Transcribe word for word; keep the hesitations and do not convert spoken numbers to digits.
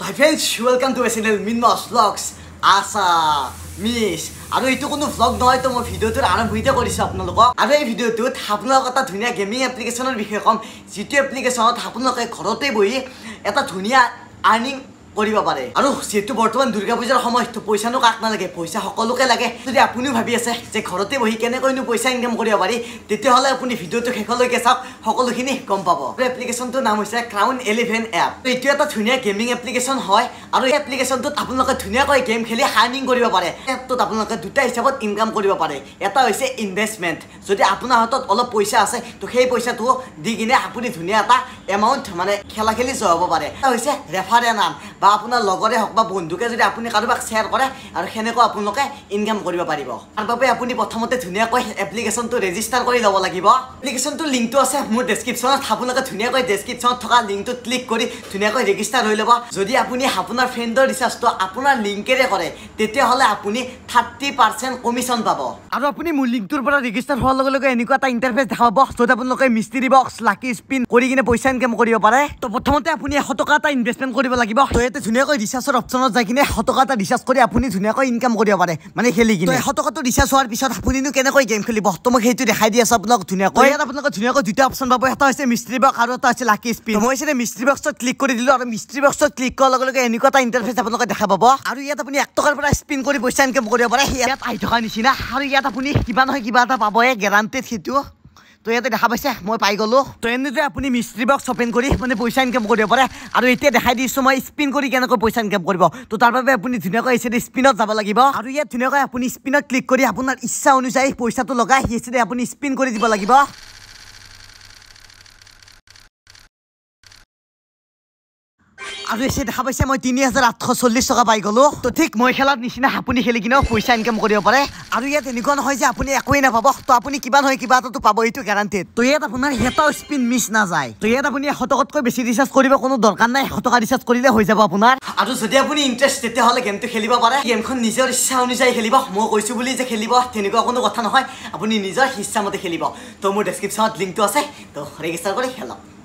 Hi friends, welcome to my channel Minmas Vlogs. Asa Miss. আৰু এইটো কোনো vlog নহয় তো মই ভিডিওটোৰ আৰম্ভইতে কৰিছো আপোনালোকক আৰু এই ভিডিওটোত আপোনালোকক এটা ধুনীয়া গেমিং এপ্লিকেশনৰ বিষয়ে কম যিটো এপ্লিকেশনত আপোনালোকে ঘৰতে বহি এটা ধুনীয়া আৰ্নিং কৰিব পাৰে আৰু যেটো বৰ্তমান দুৰ্গা পূজাৰ সময় তো পইচানো কাক না লাগে পইচা সকলোকে লাগে যদি আপুনিও ভাবি আছে যে ঘৰতে বহি কেনে কইনো পইচা ইনকাম কৰিব পাৰি তেতিয়া হলে আপুনি ভিডিওটো শেষলৈকে চাওক সকলোখিনি গম পাব এপ্লিকেশনটোৰ নাম হৈছে ক্ৰাউন ইলেভেন এপ এইটো এটা ধুনীয়া গেমিং এপ্লিকেশন হয় আৰু এই এপ্লিকেশনটোত আপোনালোকে ধুনীয়াকৈ গেম খেলি আৰ্নিং কৰিব পাৰে এপটোত আপোনালোকে দুটা হিচাপত ইনকাম কৰিব পাৰে এটা হৈছে ইনভেষ্টমেন্ট যদি আপোনাৰ হাতত অলপ পইচা আছে তো সেই পইচাটো দি কিনে আপুনি ধুনীয়া এটা এমাউন্ট মানে খেলা খেলি জয়াব পাৰে এটা হৈছে ৰেফাৰেল নাম বা আপোনাৰ লগৰে হক বা বন্ধুকে যদি আপুনি কাৰোবাক শেয়াৰ কৰে আৰু খেনেকৈ আপোনালোকে ইনকাম কৰিব পাৰিব তাৰ বাবে আপুনি প্ৰথমতে ধুনীয়াকৈ এপ্লিকেশনটো ৰেজিষ্টাৰ কৰি লব লাগিব এপ্লিকেশনটো লিংকটো আছে মোৰ ডেসক্ৰিপচনত আপোনালোকে ধুনীয়াকৈ ডেসক্ৰিপচনত থকা লিংকটো ক্লিক কৰি ধুনীয়াকৈ ৰেজিষ্টাৰ হৈ ল'ব যদি আপুনি আপোনাৰ ফ্ৰেণ্ডৰ ৰিচাৰ্জটো আপোনাৰ লিংকেৰে কৰে তেতিয়া হলে আপুনি থাৰ্টি পাৰ্চেণ্ট কমিশন পাব আৰু আপুনি মোৰ লিংকটোৰ পৰা ৰেজিষ্টাৰ হোৱাৰ লগে লগে এনেকুৱা এটা ইন্টাৰফেস দেখাব য'ত আপোনালোকে মিষ্টি বক্স লাকি স্পিন কৰি কিনে পইচা ইনকাম কৰিব পাৰে তো প্ৰথমতে আপুনি এশ টকা এটা ইনভেষ্টমেন্ট কৰিব লাগিব তো এতে ধুনীয়াকৈ ৰিচাৰ্জৰ অপচনত যাই কিনে এশ টকা এটা ৰিচাৰ্জ কৰি আপুনি ধুনীয়াকৈ ইনকাম কৰিব পাৰে মানে খেলি কিনে এশ টকাটো ৰিচাৰ্জ হোৱাৰ পিছত আপুনিনো কেনেকৈ গেম খেলিব তো মই সেইটো দেখাই দি আছো আপোনাক ধুনীয়াকৈ ইয়াত আপোনাক ধুনীয়াকৈ দুটা অপচন পাব এটা হৈছে মিষ্টি বক্স আৰু এটা হৈছে লাকি স্পিন মই এনে মিষ্টি বক্সত ক্লিক কৰি দিলো আৰু মিষ্টি বক্সত ক্লিক কৰাৰ লগে লগে এনেকুৱা এটা ইন্টাৰফেস আপোনাক দেখা পাব আৰু ইয়াত আপুনি এক টকাৰ পৰা স্পিন কৰি পইচা ইনকাম কৰিব পাৰে ইয়াত আহি থকা নিচিনা আৰু ইয়াত আপুনি কিবা নহয় কিবা এটা পাব এই গ্যাৰান্টেড সেইটো তো ইয়াতে দেখা পাইছে মই পাই গলো তো এনেদৰে আপুনি মিষ্টি বক্স ওপেন কৰি মানে পইচা ইনকাম কৰিব পাৰে আৰু এতিয়া দেখাই দিছো মই স্পিন কৰি কেনেকৈ পইচা ইনকাম কৰিব তো তাৰ বাবে আপুনি ধুনীয়াকৈ এসে স্পিনত যাব লাগিব আৰু ইয়াত ধুনীয়াকৈ আপুনি স্পিনত ক্লিক কৰি আপোনাৰ ইচ্ছা অনুযায়ী পইচাটো লগাই এসে আপুনি স্পিন কৰি দিব লাগিব আৰু এসে দেখা পাইছে মই তিনি হাজাৰ আঠশ চল্লিশ টকা পাই গলো তো ঠিক মই খেলাত নিচিনা আপুনি খেলি কিনেও পইচা ইনকাম কৰিব পাৰে আৰু ইয়াত এনেকুৱা নহয় যে আপুনি একোই নাপাব তো আপুনি কিবা নহয় কিবা এটাতো পাব এইটো গ্যাৰান্টেড তো ইয়াত আপোনাৰ এটা স্পিন মিছ না যায় তো ইয়াত আপুনি এশ টকাতকৈ বেছি ৰিচাৰ্জ কৰিব কোনো দৰকাৰ নাই এশ টকা ৰিচাৰ্জ কৰিলে হৈ যাব আপোনাৰ আৰু যদি আপুনি ইন্টাৰেষ্ট তেতিয়া হলে গেমটো খেলিব পাৰে গেমখন নিজৰ ইচ্ছা অনুযায়ী খেলিব মই কৈছো বুলি যে খেলিব তেনেকুৱা কোনো কথা নহয় আপুনি নিজৰ ইচ্ছা মতে খেলিব তো মোৰ ডেসক্ৰিপচনত লিংকটো আছে তো ৰেজিষ্টাৰ কৰি খেলক